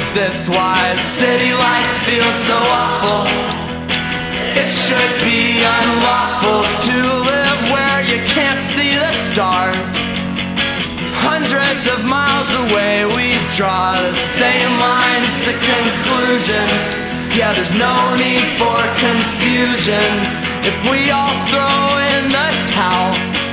this why city lights feel so awful. It should be unlawful to live where you can't see the stars. Hundreds of miles away we draw the same lines to conclusions. Yeah, there's no need for confusion if we all throw in the towel.